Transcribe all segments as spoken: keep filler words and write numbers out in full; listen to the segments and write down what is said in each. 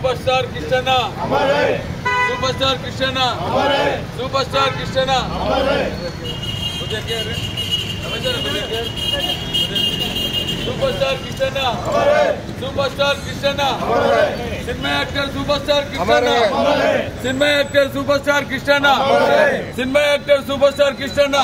Super star Krishna super star Krishna super star Krishna super star Krishna super star Krishna cinema actor super star Krishna cinema actor super star Krishna cinema actor super star Krishna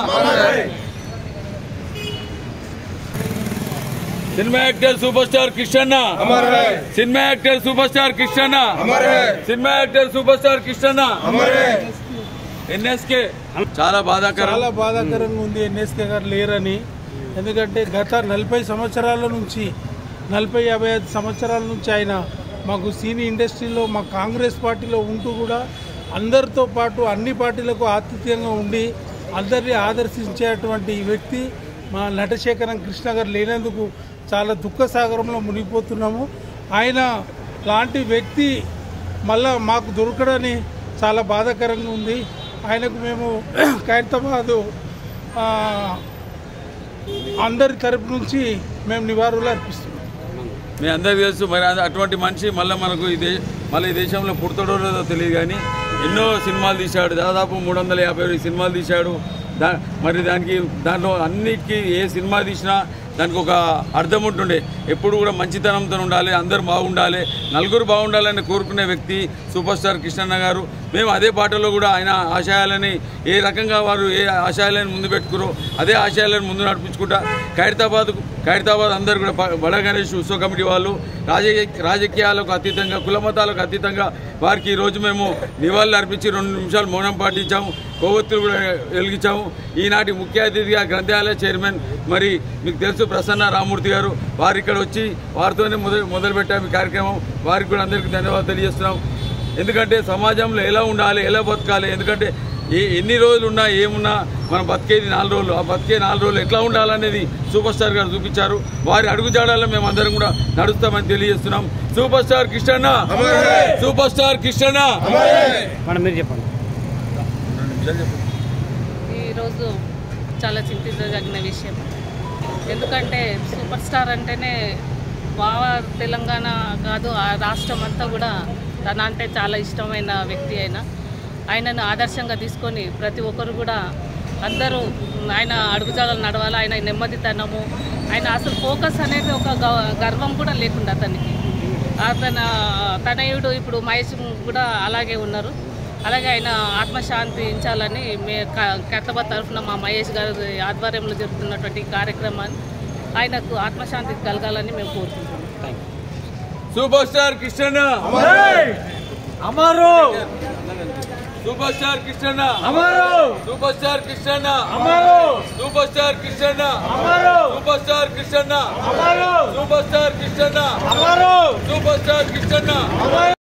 cinema actor superstar Krishna cinema actor superstar Krishna cinema actor superstar Krishna NSK చాలా బాధాకరం చాలా బాధాకరంగా ఉంది NSK గారు లేరని. ఎందుకంటే గత నలభై సంవత్సరాల నుంచి నలభై యాభై ఐదు సంవత్సరాల నుంచి ఆయన మాకు సినీ ఇండస్ట్రీలో మా కాంగ్రెస్ పార్టీలో ఉంటూ కూడా అందరితో పాటు అన్ని పార్టీలకు ఆతిథ్యంగా ఉండి అందరినీ ఆదర్శించేటువంటి వ్యక్తి మా నటశేఖరం కృష్ణ గారు లేనందుకు చాలా దుఃఖసాగరంలో మునిగిపోతున్నాము. ఆయన లాంటి వ్యక్తి మళ్ళా మాకు దొరకడని చాలా బాధాకరంగా ఉంది. ఆయనకు మేము ఖైరతాబాద్ అందరి తరపు నుంచి మేము నివాళులు అర్పిస్తున్నాం. మీ అందరికీ తెలుసు మరి అటువంటి మనిషి మళ్ళీ మనకు ఈ దే మళ్ళీ ఈ దేశంలో పుడతాడో లేదో తెలియదు కానీ ఎన్నో సినిమాలు తీశాడు. దాదాపు మూడు వందల యాభై సినిమాలు తీశాడు. దా మరి దానికి దాంట్లో అన్నిటికీ ఏ సినిమా తీసినా దానికి ఒక అర్థం ఉంటుండే. ఎప్పుడు కూడా మంచితనంతో ఉండాలి, అందరూ బాగుండాలి, నలుగురు బాగుండాలని కోరుకునే వ్యక్తి సూపర్ స్టార్ కృష్ణ గారు. మేము అదే పాటలో కూడా ఆయన ఆశయాలని ఏ రకంగా వారు ఏ ఆశయాలను ముందు పెట్టుకురో అదే ఆశయాలను ముందు నడిపించుకుంటా ఖైరతాబాద్ ఖైరతాబాద్ అందరూ కూడా బడా గణేష్ ఉత్సవ కమిటీ వాళ్ళు రాజకీయ రాజకీయాలకు అతీతంగా కులమతాలకు అతీతంగా వారికి ఈరోజు మేము నివాళులు అర్పించి రెండు నిమిషాలు మౌనం పాటించాము, కొవ్వొత్తులు కూడా వెలిగించాము. ఈనాటి ముఖ్య అతిథిగా గ్రంథాలయ చైర్మన్ మరి మీకు తెలుసు ప్రసన్న రామూర్తి గారు వారు ఇక్కడ వచ్చి వారితోనే మొదలు మొదలుపెట్టాము ఈ కార్యక్రమం. వారికి కూడా అందరికీ ధన్యవాదాలు తెలియజేస్తున్నాం. ఎందుకంటే సమాజంలో ఎలా ఉండాలి, ఎలా బతకాలి, ఎందుకంటే ఏ ఎన్ని రోజులు ఉన్నా ఏమున్నా మనం బతికేది నాలుగు రోజులు, ఆ బతికే నాలుగు రోజులు ఎట్లా ఉండాలనేది సూపర్ స్టార్ గారు చూపించారు. వారి అడుగుజాడల్లో మేము అందరం కూడా నడుస్తామని తెలియజేస్తున్నాం. Super star Krishna super star Krishna మీరు చెప్పండి. ఈరోజు చాలా చింతించదగిన విషయం. ఎందుకంటే సూపర్ స్టార్ అంటేనే బావ తెలంగాణ కాదు ఆ రాష్ట్రం అంతా కూడా తన అంటే చాలా ఇష్టమైన వ్యక్తి. అయినా ఆయనను ఆదర్శంగా తీసుకొని ప్రతి ఒక్కరు కూడా అందరూ ఆయన అడుగుజాడలు నడవాలి. ఆయన నెమ్మదితనము, ఆయన అసలు ఫోకస్ అనేది ఒక గర్వం కూడా లేకుండా అతనికి. తన తనయుడు ఇప్పుడు మహేష్ కూడా అలాగే ఉన్నారు. అలాగే ఆయన ఆత్మశాంతి ఇచ్చాలని మే ఖైరతాబాద్ తరఫున మా మహేష్ గారి ఆధ్వర్యంలో జరుగుతున్నటువంటి కార్యక్రమాన్ని ఆయనకు ఆత్మశాంతి కలగాలని మేము కోరుకుంటున్నాం. సూపర్ స్టార్ కృష్ణ అమరు సూపర్ స్టార్ కృష్ణ అమరు సూపర్ స్టార్ కృష్ణ అమరు సూపర్ స్టార్ కృష్ణ అమరు సూపర్ స్టార్ కృష్ణ అమరు సూపర్ స్టార్ కృష్ణ అమరు సూపర్ స్టార్ కృష్ణ